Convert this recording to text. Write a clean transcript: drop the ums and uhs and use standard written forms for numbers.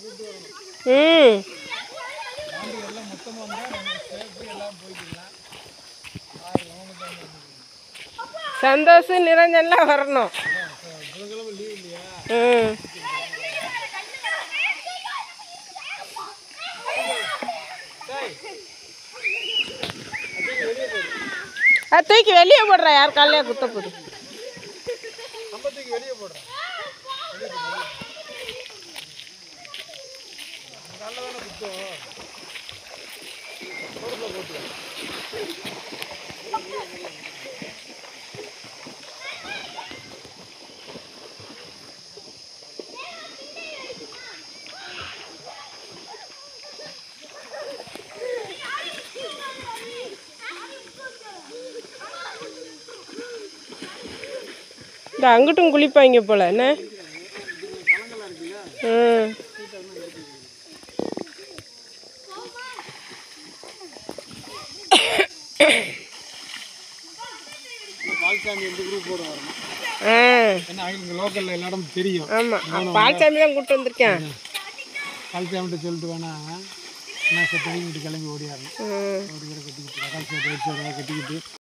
ம் சந்தோஷ் நிரஞ்சன்லாம் வரணும். ம் அது தூக்கி வெளியே போடுறா, யார் காலையே குத்த போகுது. வெளியே போடுறேன். இந்த அங்கிட்டும் குளிப்பாங்க போல என்ன. ம் பால்சாமி எந்த குரூப் போட வரணும். ஏன்னா அவங்களுக்கு லோக்கலில் எல்லா இடமும் தெரியும். ஆமாம், பால்சாமி தான் கூப்பிட்டு வந்திருக்கேன். பால்சாமிகிட்ட சொல்லிட்டு வேணா என்ன சார் கிளம்பி ஓடியாரணும். ஒரு கட்டிக்கிட்டு கட்டிக்கிட்டு